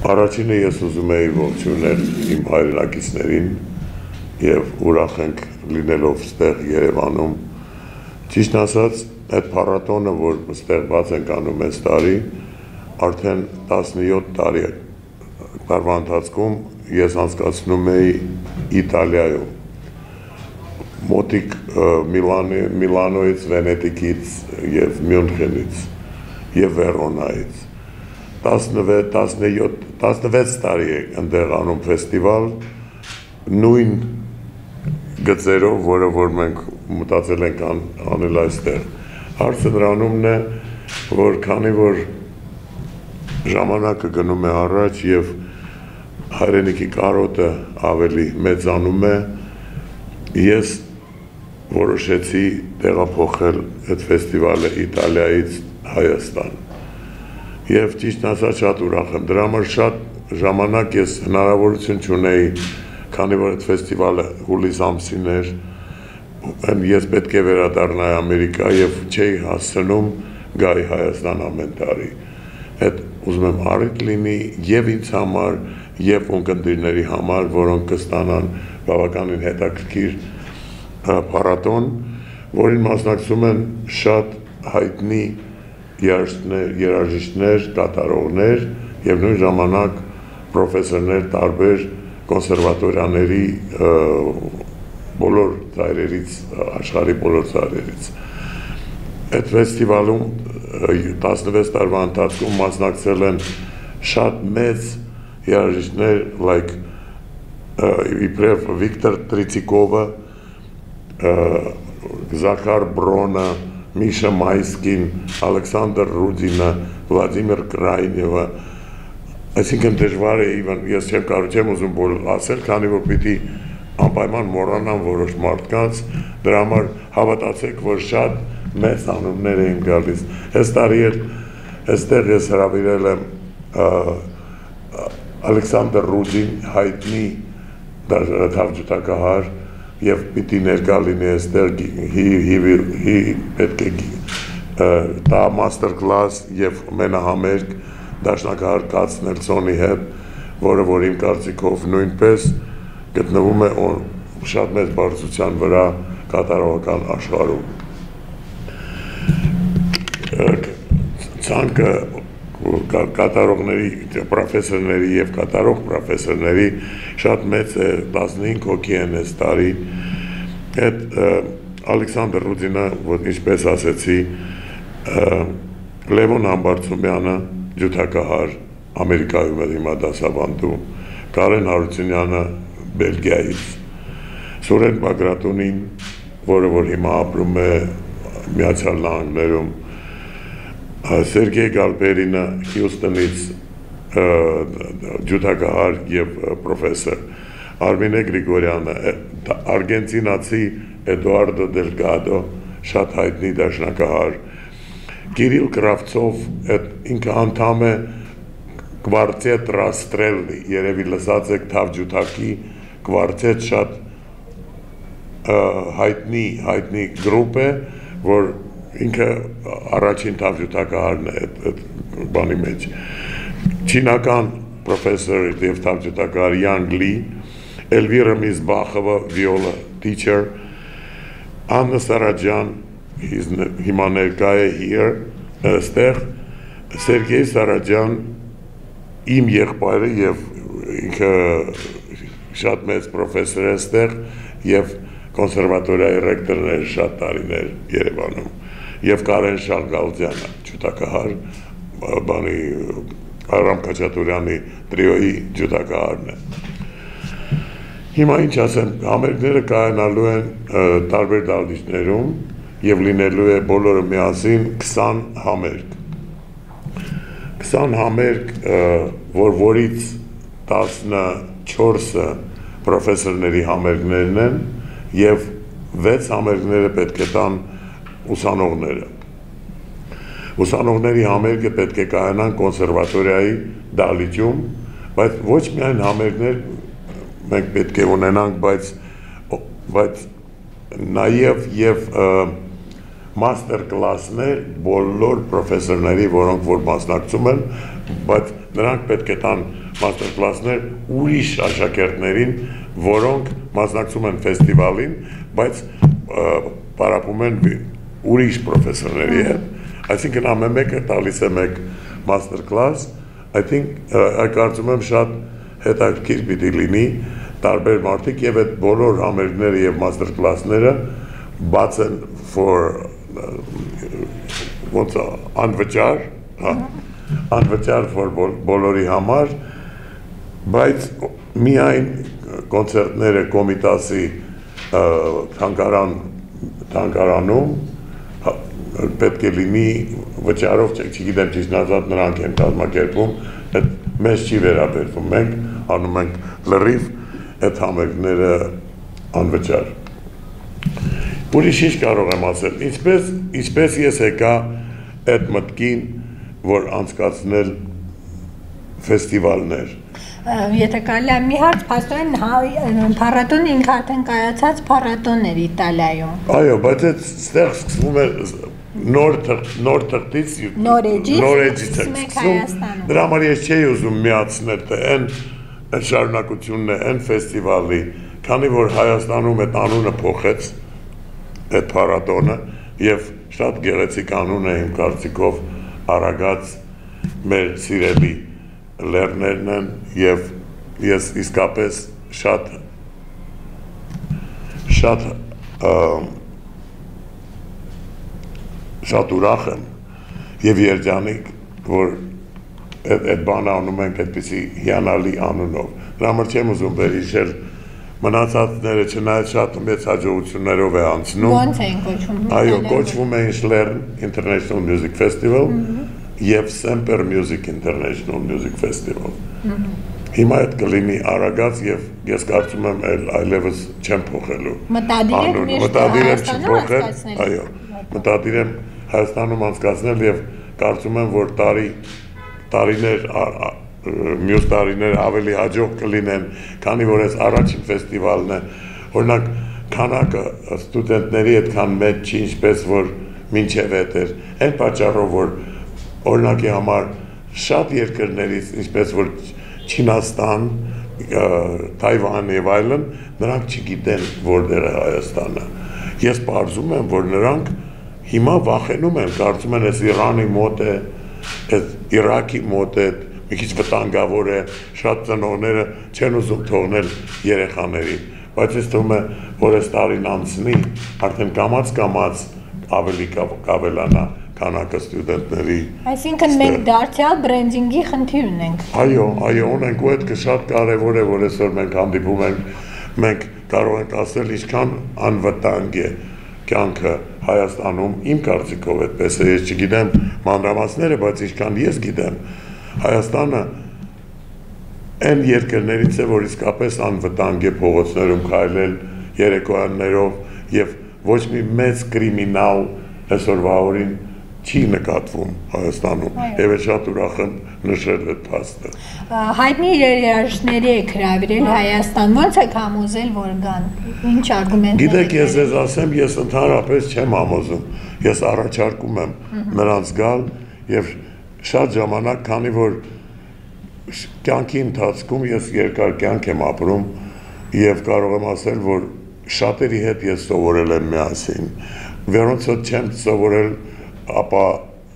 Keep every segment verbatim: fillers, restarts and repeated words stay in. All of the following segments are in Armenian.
Առաջինը ես ուզում էի ողջունել իմ հայրենակիցներին եւ ուրախ ենք լինելով ստեղ Երևանում։ Ճիշտ ասած, այդ փառատոնը, որ ստեղված ենք անում այս տարի, արդեն տասնյոթ տարի տարվա ընթացքում ես անցկացնում էի Իտալիայում, մոտիկ Միլանոյից, Վենետիկից եւ Մյունխենից եւ Վերոնայից։ տասնվեց տարի է ընդեղ անում ֆեստիվալ, նույն գծերով, որը որ մենք մտածել ենք անել այստեղ։ Հարցը նրանումն է, որ քանի որ ժամանակը գնում է առաջ եւ հայրենիքի կարոտը ավելի մեծանում է, ես որոշեցի տեղափոխել այդ ֆեստիվալը Իտալիայից Հայաստան։ Եվ ճիշտ ասած շատ ուրախ եմ, դրա համար շատ ժամանակ ես հնարավորություն չունեի, քանի որ այդ ֆեստիվալը հուլիս ամսին էր, ես պետք է վերադառնայի Ամերիկա եւ չէի հասցնում գայի Հայաստան ամեն տարի։ Այդ ուզում եմ առիթ լինի եւ ինձ համար, եւ ունկնդիրների համար, որոնք կստանան բավականին հետաքրքիր փառատոն, որին մասնակցում են շատ հայտնի երաժիշտներ, կատարողներ եւ նույն ժամանակ պրոֆեսորներ տարբեր կոնսերվատորիաների բոլոր ծայրերից, աշխարհի բոլոր ծայրերից։ Այդ ֆեստիվալում տասնվեց տարվա ընթացքում մասնակցել են շատ մեծ երաժիշտներ, like իբրև Վիկտոր Տրիցիկովը, Զախար Բրոնը, Միշա Մայսկին, Ալեքսանդր Ռուդինը, Վլադիմիր Կրայնևը, այսինքն դժվար է, ես չեմ կարող, չեմ ուզում բոլոր ասել, քանի որ պիտի անպայման մոռանամ որոշ մարդկանց, դրա համար հավատացեք, որ շատ մեծ անուններ էին գալիս։ Այս տարի էլ այստեղ ես հրավիրել եմ Ալեքսանդր Ռուդին, հայտնի թավջութակահար, եւ պիտի ներկա լինի այստեղ, he պետք է տա մաստեր կլաս եւ մենահամերգ դաշնակահար Կաց Նելսոնի հետ, որը որ իմ կարծիքով նույնպես գտնվում է շատ մեծ բարձրության վրա կատարողական աշխարհում։ Ցանկը կատարողների, պրոֆեսորների եւ կատարող պրոֆեսորների շատ մեծ է, տասնհինգ հոգի են այս տարի։ Այդ Ալեքսանդր Ռուդինը, որ ինչպես ասեցի, Լևոն Համբարձումյանը, ջութակահար, Ամերիկայում է հիմա դասավանդում, Կարեն Հարությունյանը Բելգիայից, Սուրեն Բագրատունին, որը որ հիմա ապրում է Միացյալ Նահանգներում, Սերգեյ Գալպերինը Հյուսթոնից ջութակահար եւ պրոֆեսոր, Արմինե Գրիգորյանը, արգենտինացի Էդուարդո Դելգադո, շատ հայտնի դաշնակահար, Կիրիլ Կրավցով, ինքը անդամ է Կվարտետ Ռաստրելնի, երևի լսած եք թավջութակի կվարտետ շատ հայտնի, հայտնի գրուպ է, որ ինքը առաջին թավջութակահարն է այդ բանի մեջ։ Չինական պրոֆեսոր եւ թավջութակահար Յանգ Լի, Էլվիրա Միզբախովա, վիոլա teacher, Աննա Սարաջյան, հիմա ներկա է here, այստեղ, Սերգեյ Սարաջյան, իմ եղբայրը եւ ինքը շատ մեծ պրոֆեսոր է այստեղ եւ կոնսերվատորիայի ռեկտորն է շատ տարիներ Երևանում։ Եվ Կարեն Շալգալդյանը, ջութակահար, բանի Արամ Քաչատուրյանի տրիոյի ջութակահարն է։ Հիմա ինչ ասեմ, համերգները կայանալու են տարբեր դահլիճներում եւ լինելու է բոլորը միասին քսան համերգ։ քսան համերգ, որ որից տասնչորսը պրոֆեսորների համերգներն են եւ վեց համերգները պետք է տան ուսանողները։ Ուսանողների համերգը պետք է կայանան կոնսերվատորիայի դահլիճում, բայց ոչ միայն համերգներ մենք պետք է ունենանք, բայց բայց նաեւ եւ master կլասներ բոլոր պրոֆեսորների, որոնք որ մասնակցում են, բայց նրանք պետք է տան master կլասներ ուրիշ աշակերտներին, որոնք մասնակցում են ֆեստիվալին, բայց պարապում են ուրիշ պրոֆեսորների հետ։ Այսինքն ամեն մեկը տալիս է մեկ master class, I think կարծում եմ շատ հետաքրքիր պիտի լինի տարբեր մարդիկ եւ այդ բոլոր համերգները եւ master class-ները բաց են for ոնց անվճար, հա, անվճար for բոլորի համար, բայց միայն կոնցերտները Կոմիտասի թանգարան թանգարանում պետք է լինի վճարով, չգիտեմ ճիշտ նազատ նրանք են կազմակերպում, այդ մեզ չի վերաբերվում, մենք անում ենք լրիվ այդ համերգները անվճար։ Ուրիշ ինչ կարող եմ ասել, ինչպես, ինչպես ես եկա այդ մտքին, որ անցկացնել ֆեստիվալներ։ Եթե կարելի է մի հարց, փաստորեն փառատոնը ինքը արդեն կայացած փառատոն էր Իտալիայում։ Այո, բայց այդ ստեղ սկսվում է նոր նոր թղթից, նոր էջից սկսվում։ Դրա համար ես չէի ուզում միացնել, թե այն շարունակությունն է, այն ֆեստիվալի, քանի որ Հայաստանում այդ անունը փոխեց այդ փառատոնը եւ շատ գեղեցիկ անուն է իմ կարծիքով Արագած մեր սիրելի լեռներն են եւ ես իսկապես շատ շատ շատ ուրախ եմ եւ երջանիկ որ այդ բանը անում ենք այդպիսի հիանալի անունով դրա համար չեմ ուզում վերհիշել մնացածները չնայած շատ մեծ հաջողություններով է անցնում ո՞նց են կոչվում այո կոչվում են Schlearn International Music Festival եւ Semper Music International Music Festival հիմա այդ կլինի Արագած եւ ես կարծում եմ այլևս չեմ փոխելու մտադիր եմ փոխել այո մտադիր եմ Հայաստանում անցկացնել եւ կարծում եմ որ տարի տարիներ մյուս տարիներ ավելի հաջող կլինեն, քանի որ այս առաջին ֆեստիվալն է, օրինակ քանակը ստուդենտների այդքան մեծ չի, ինչպես որ մինչև այդ էր, այն պատճառով որ օրինակի համար շատ երկրներից, ինչպես որ Չինաստան, Թայվան եւ այլն, նրանք չգիտեն որտեղ է Հայաստանը։ Ես պարզում եմ, որ նրանք հիմա վախենում են, կարծում են, այս Իրանի մոտ է, այս Իրաքի մոտ է, մի քիչ վտանգավոր է, շատ ծնողները չեն ուզում թողնել երեխաներին, բայց ես թվում է, որ այս տարին անցնի, արդեն կամաց-կամաց ավելի կավելանա քանակը ստուդենտների։ Այսինքն մենք դարձյալ բրենդինգի խնդիր ունենք։ Այո, այո, ունենք ու այդ շատ կարևոր է, որ այսօր մենք հանդիպում ենք, մենք կարող ենք ասել ինչքան անվտանգ է կյանքը Հայաստանում, իմ կարծիքով այդպես է, ես չգիտեմ մանրամասները, բայց ինչքան ես գիտեմ, Հայաստանը այն երկրներից է, որ իսկապես անվտանգ է փողոցներում քայլել երեկոյաններով եւ ոչ մի մեծ կրիմինալ այսօրվա օրին չի նկատվում Հայաստանում եւ ես շատ ուրախ եմ նշել այդ փաստը։ Հայտնի երաժիշտների եք հրավիրել Հայաստան, ո՞նց եք համոզել, որ գան։ Ինչ արգումենտներ։ Գիտեք, ես ես ասեմ, ես ընդհանրապես չեմ համոզում։ Ես առաջարկում եմ նրանց գալ եւ շատ ժամանակ, քանի որ կյանքի ընթացքում ես երկար կյանք եմ ապրում եւ կարող եմ ասել, որ շատերի հետ ես սովորել եմ միասին։ Վերոնց հետ չեմ սովորել, ապա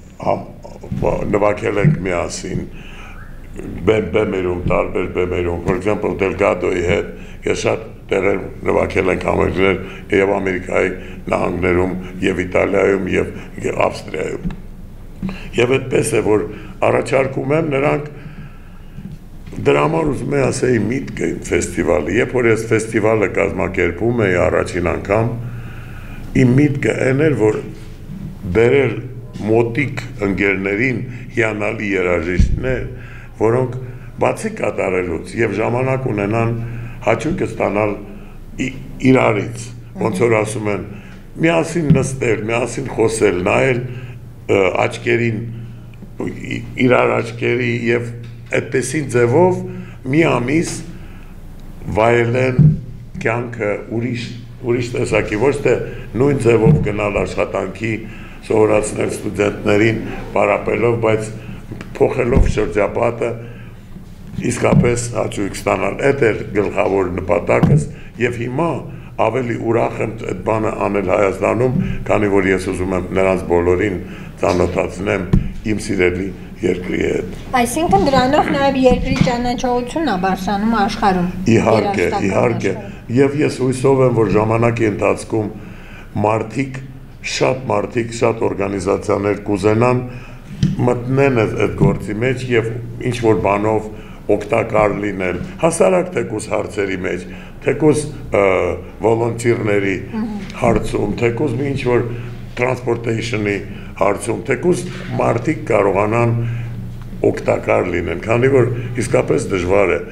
նվագել ենք միասին բեմերում, տարբեր բեմերում, for example, Delgado-ի հետ ես շատ տեղեր նվագել ենք համերգներ եւ Ամերիկայի նահանգներում եւ Իտալիայում եւ Ավստրիայում։ Եվ այդպես է, որ առաջարկում եմ նրանք դրա համար ուզում եմ ասեի միտքը ֆեստիվալի, երբ որ ես ֆեստիվալը կազմակերպում էի առաջին անգամ, իմ միտքը այն էր, որ բերել մոտիկ ընկերներին հիանալի երաժիշտներ, որոնք բացի կատարելուց եւ ժամանակ ունենան հաճույքը ստանալ իրարից, ոնց որ ասում են, միասին նստել, միասին խոսել, նայել աչքերին, իրար աչքերի եւ այդպեսին ձևով մի ամիս վայելեն կյանքը ուրիշ ուրիշ տեսակի, ոչ թե նույն ձևով գնալ աշխատանքի, սովորացնել ստուդենտներին, պարապելով, բայց փոխելով շրջապատը, իսկապես հաճույք ստանալ։ Այդ էր գլխավոր նպատակս եւ հիմա ավելի ուրախ եմ այդ բանը անել Հայաստանում, քանի որ ես ուզում եմ նրանց բոլորին ծանոթացնեմ իմ սիրելի երկրի հետ։ Այսինքն դրանով նաև երկրի ճանաչողությունն է բարձրանում աշխարհում։ Իհարկե, իհարկե, եւ ես հույսով եմ, որ ժամանակի ընթացքում մարդիկ, շատ մարդիկ, շատ օրգանիզացիաներ կուզենան մտնեն այդ գործի մեջ եւ ինչ որ բանով օգտակար լինել, հասարակ թեկուզ հարցերի մեջ, թեկուզ վոլոնտիրների հարցում, թեկուզ մի ինչ որ transportation-ի հարցում, թեկուզ մարդիկ կարողանան օգտակար լինեն, քանի որ իսկապես դժվար է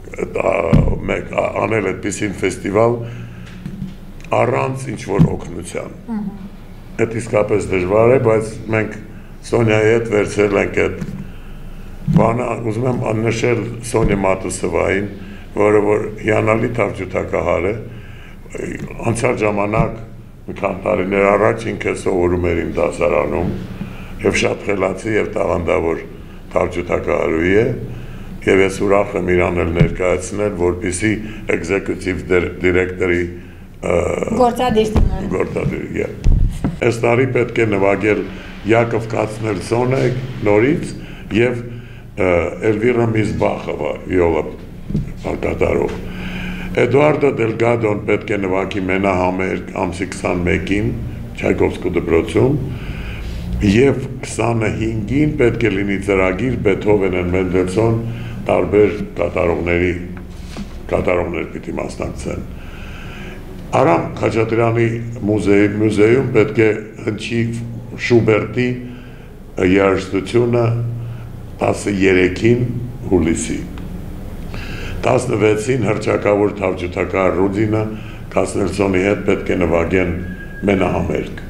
անել այդպիսին ֆեստիվալ առանց ինչ որ օգնության։ Այդ իսկապես դժվար է, բայց մենք Սոնյայի հետ վերցրել ենք այդ բանը, ուզում եմ աննշել Սոնյա Մատուսովային, որը որ հիանալի թավջութակահար է, անցյալ ժամանակ մի քանի տարիներ առաջ ինքը սովորում էր իմ դասարանում եւ շատ խելացի եւ տաղանդավոր թավջութակահարուհի է եւ ես ուրախ եմ իրան էլ ներկայացնել, որպեսզի executive director-ի գործադիր գործադիր։ Այս տարի պետք է նվագել Յակով Կացնելսոնը նորից եւ Elvira Mizbachova յոլա կատարող։ Էդուարդո Դելգադոն պետք է նվագի մենահամերգ ամսի քսանմեկին Չայկովսկու դպրոցում եւ քսանհինգին պետք է լինի ծրագիր Բեթհովեն and Մենդելսոն տարբեր կատարողների կատարողներ պիտի մասնակցեն։ Արամ Խաչատրյանի մուզեյում պետք է հնչի Շուբերտի երաժշտությունը տասներեքին հուլիսի, տասնվեցին հռչակավոր թավջութակահար Ռուդինը Կասնելսոնի հետ պետք է նվագեն մենահամերգ,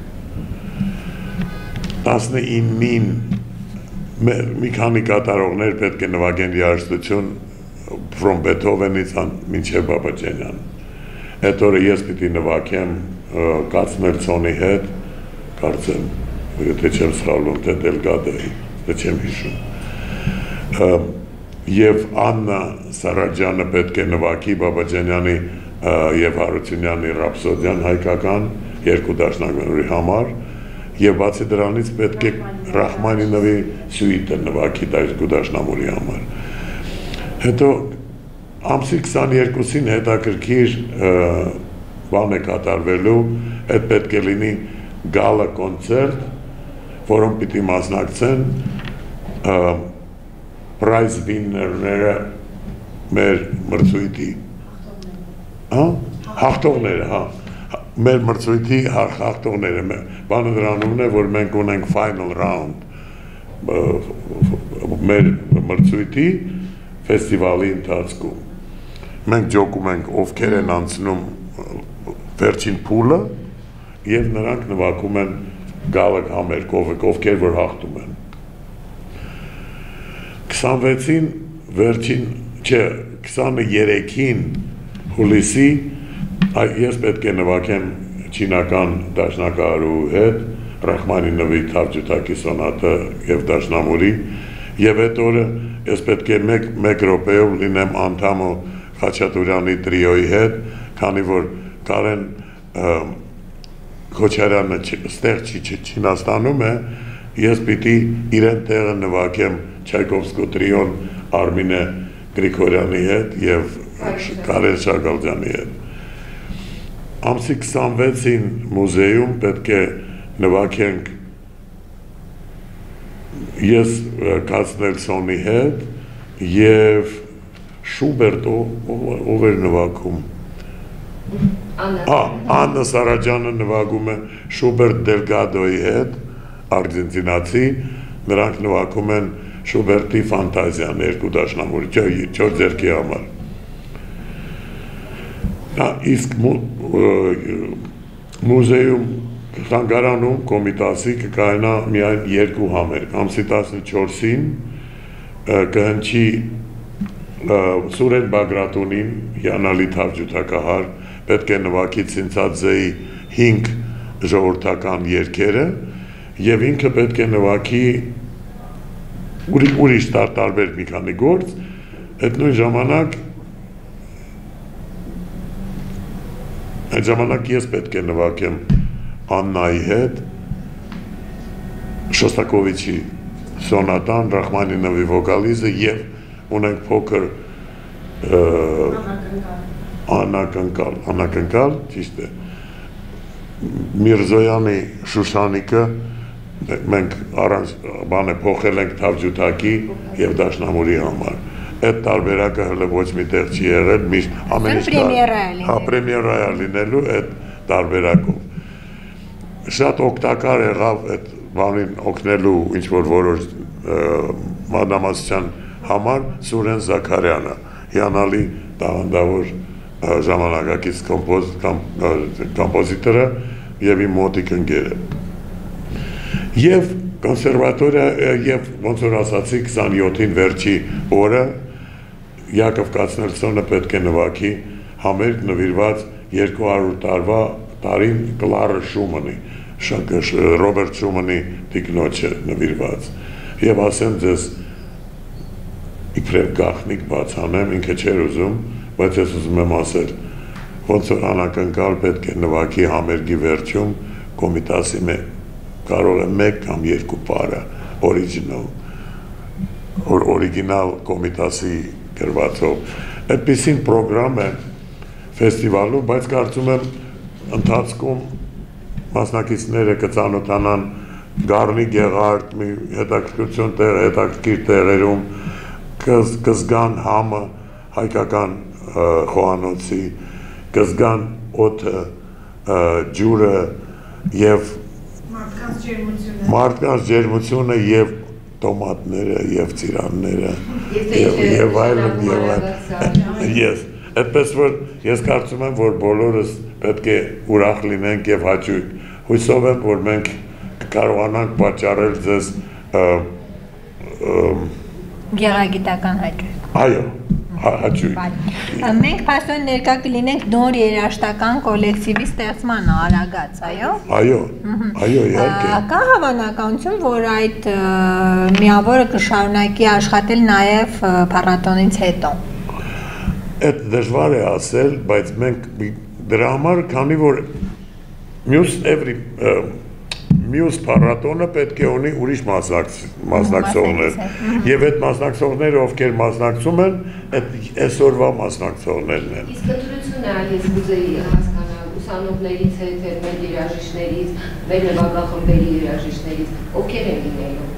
տասնինին մի քանի կատարողներ պետք է նվագեն երաժշտություն from Beethoven-ից մինչև Բաբաջանյան։ Այդ օրը ես պիտի նվագեմ Կասնելսոնի հետ, կարծեմ, եթե չեմ սխալվում, թե Դելգադոյի, թե չեմ հիշում։ Եվ Աննա Սարաջյանը պետք է նվագի Բաբաջանյանի եւ Հարությունյանի ռապսոդիան հայկական երկու դաշնակցների համար եւ բացի դրանից պետք է Ռախմանինովի սյուիտը նվագի երկու դաշնամուրի համար։ Հետո ամսի քսաներկուսին հետաքրքիր բան է կատարվելու, այդ պետք է լինի գալա կոնցերտ, որում պիտի մասնակցեն prize winner-ները մեր մրցույթի հաղթողները, հա, մեր մրցույթի հաղթողները, բանը դրանումն է, որ մենք ունենք final round մեր մրցույթի ֆեստիվալի ընթացքում։ Մենք ջոկում ենք ովքեր են անցնում վերջին փուլը եւ նրանք նվագում են գալակ համերգով, ովքեր որ հաղթում են։ քսանվեցին վերջին, չէ, քսաներեքին հուլիսի ես պետք է նվագեմ չինական դաշնակահարու հետ, Ռախմանինովի թավջութակի սոնատը եւ դաշնամուրի եւ այդ օրը ես պետք է մեկ մեկ րոպեով լինեմ անդամը Խաչատուրյանի տրիոյի հետ, քանի որ Կարեն Քոչարյանը ստեղ Չինաստանում է, ես պիտի իրեն տեղը նվագեմ Չայկովսկու տրիոն Արմինե Գրիգորյանի հետ եւ Կարեն Շագալյանի հետ։ Ամսի քսանվեցին մուզեյում պետք է նվագենք ես Կասնելսոնի հետ եւ Շուբերտո ով էր նվագում։ Աննա Սարաջյանը նվագում է Շուբերտ Դելգադոյի հետ, արգենտինացի, նրանք նվագում են Շուբերտի ֆանտազիան երկու դաշնամուրի, չոր ձերքի համար։ Իսկ մուզեյում Թանգարանում կոմիտասի կկայանա միայն երկու համերգ, ամսի տասնչորսին կհնչի Սուրեն Բագրատունին, հիանալի թավջութակահար, պետք է նվագի Ցինցաձեի հինգ ժողովրդական երգերը եւ ինքը պետք է նվագի ուրիշ տարբեր մի քանի գործ, այդ նույն ժամանակ այդ ժամանակ ես պետք է նվագեմ Աննայի հետ Շոստակովիչի սոնատան, Ռախմանինովի վոկալիզը եւ ունենք փոքր անակնկալ, անակնկալ, ճիշտ է, Միրզոյանի Շուշանիկը մենք առանց բանը փոխել ենք Թավջութակի եւ Դաշնամուրի համար։ Այդ տարբերակը հələ ոչ մի տեղ չի եղել, միշտ ամեն ինչ հա պրեմիերա է լինելու այդ տարբերակով։ Շատ օգտակար եղավ այդ բանին օգնելու ինչ որ որոշ մանրամասնության համար Սուրեն Զաքարյանը, հիանալի տաղանդավոր ժամանակակից կոմպոզիտորը եւ իմ մոտիկ ընկերը։ Եվ կոնսերվատորիա եւ ոնց որ ասացի քսանյոթին վերջի օրը Յակով Կացնելսոնը պետք է նվագի համերգ նվիրված երկու հարյուր տարվա տարին Կլարա Շումանի, Ռոբերտ Շումանի տիկնոջը նվիրված։ Եվ ասեմ ձեզ իբրև գաղտնիք բաց անեմ, ինքը չէր ուզում, բայց ես ուզում եմ ասել, ոնց որ անակնկալ պետք է նվագի համերգի վերջում Կոմիտասի կարող է մեկ կամ երկու պարը օրիջինալ օրիգինալ Կոմիտասի գրվածով։ Այդպիսին պրոգրամ է ֆեստիվալում, բայց կարծում եմ ընթացքում մասնակիցները կծանոթանան Գառնի Գեղարդ, մի հետաքրքրություն տեղ, հետաքրքիր տեղերում կզգան համը հայկական խոհանոցի, կզգան օդը, ջուրը եւ մարդկանց ջերմությունը եւ տոմատները եւ ծիրանները եւ այլն եւ այլն։ Ես այդպես որ ես կարծում եմ որ բոլորս պետք է ուրախ լինենք եւ հաճույք։ Հույսով եմ որ մենք կարողանանք պատճառել ձեզ գեղագիտական հաճույք։ Այո, հաճույք։ Մենք փաստորեն ներկա կլինենք նոր երաժշտական կոլեկտիվի ստեղծման արագած, այո։ Այո, այո, իհարկե։ Կա հավանականություն, որ այդ միավորը կշարունակի աշխատել նաև փառատոնից հետո։ Այդ դժվար է ասել, բայց մենք դրա համար, քանի որ մյուս every մյուս փառատոնը պետք է ունի ուրիշ մասնակցողներ եւ այդ մասնակցողները ովքեր մասնակցում են այդ այսօրվա մասնակցողներն են։ Իսկ ընտրությունը ես ուզեի հասկանալ ուսանողներից հետ, մեր երաժիշտներից, մեր նվագախմբերի երաժիշտներից, ովքեր են լինելու։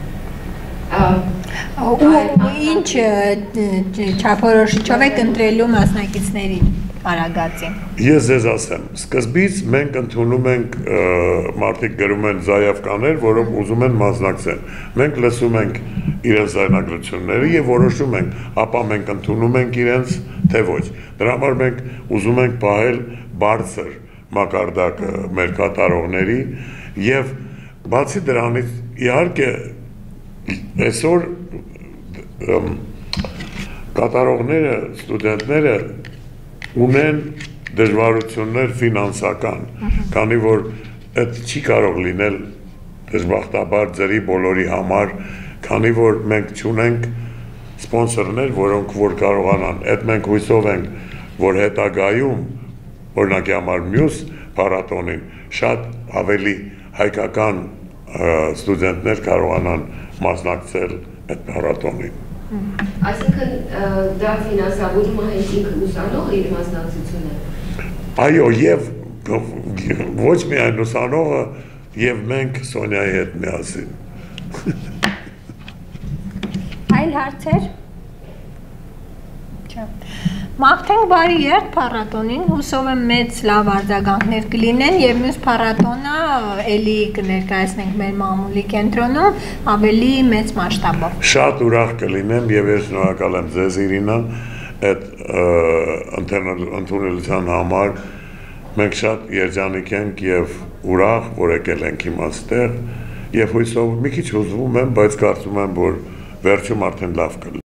Ինչ չափորոշիչով եք ընտրելու մասնակիցներին արագածին։ Ես ձեզ ասեմ, սկզբից մենք ընդունում ենք մարդիկ գրում են զայավկաներ, որով ուզում են մասնակցել։ Մենք լսում ենք իրենց զայնագրությունները եւ որոշում ենք, ապա մենք ընդունում ենք իրենց, թե ոչ։ Դրա համար մենք ուզում ենք պահել բարձր մակարդակը մեր կատարողների եւ բացի դրանից իհարկե այսօր կատարողները, ստուդենտները ունեն դժվարություններ ֆինանսական, քանի որ այդ չի կարող լինել դժբախտաբար ձերի բոլորի համար, քանի որ մենք չունենք սպոնսորներ, որոնք որ կարողանան, այդ մենք հույսով ենք, որ հետագայում, օրինակի համար մյուս փառատոնին, շատ ավելի հայկական ստուդենտներ կարողանան մասնակցել այդ փառատոնին։ Այսինքն դա ֆինանսավորում է հենց ինքը ուսանողը իր մասնակցությունը։ Այո, եւ ոչ միայն ուսանողը, եւ մենք Սոնյայի հետ միասին։ Այլ հարցեր։ Չէ։ Մաղթենք բարի երթ փառատոնին, հուսով եմ մեծ լավ արձագանքներ կլինեն եւ մյուս փառատոնը էլի կներկայացնենք մեր մամուլի կենտրոնում ավելի մեծ մասշտաբով։ Շատ ուրախ կլինեմ եւ ես շնորհակալ եմ ձեզ Իրինա այդ ընդունելության համար։ Մենք շատ երջանիկ ենք եւ ուրախ, որ եկել ենք հիմա այստեղ եւ հույսով մի քիչ հուզվում եմ, բայց կարծում եմ, որ վերջում արդեն լավ կլինի։